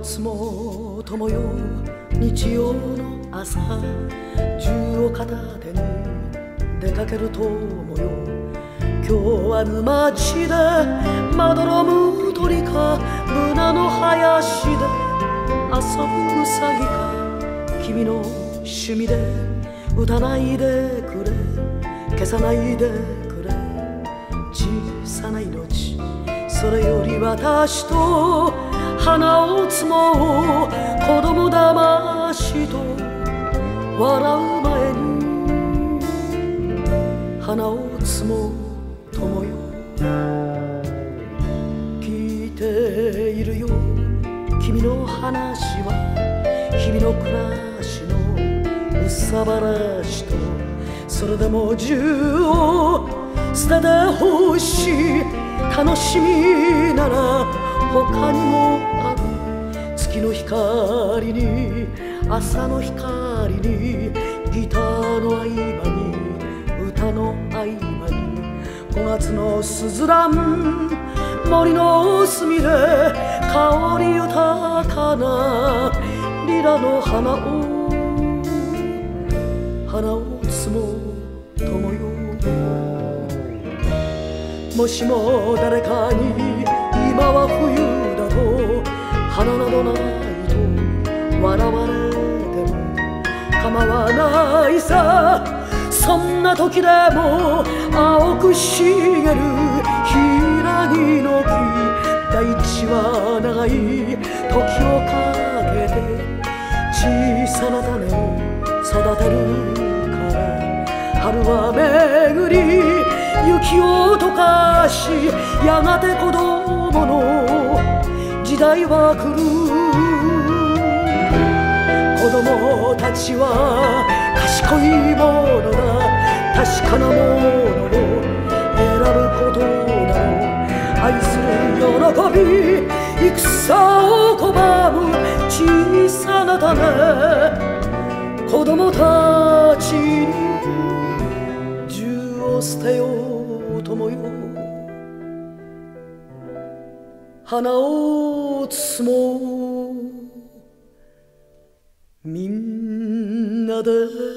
つも友よ日曜の朝、銃を片手に出かける友よ。今日は沼地でまどろむ鳥か、ブナの林で遊ぶウサギか。君の趣味で打たないでくれ、消さないでくれ小さな命。それより私と花を摘もう、子供だましと笑う前に花を摘もう友よ。聞いているよ君の話は、日々の暮らしのうさばらしと。それでも銃を捨ててほしい楽しみなら他にもある。月の光に朝の光に、ギターの合間に歌の合間に、5月のすずらん森の隅で香り豊かなリラの花を摘もう友よ。もしも誰かに今は冬だと花などないと笑われても構わないさ。そんな時でも青く茂る柊の木、大地は長い時をかけて小さな種を育てるから。春は巡り雪を溶かし、やがて子供の時代は来る。子供たちは賢いものだ、確かなものを得られることだろう。愛する喜び戦を拒む小さな種、子供たちに銃を捨てよう友よ。花を摘もうみんなで。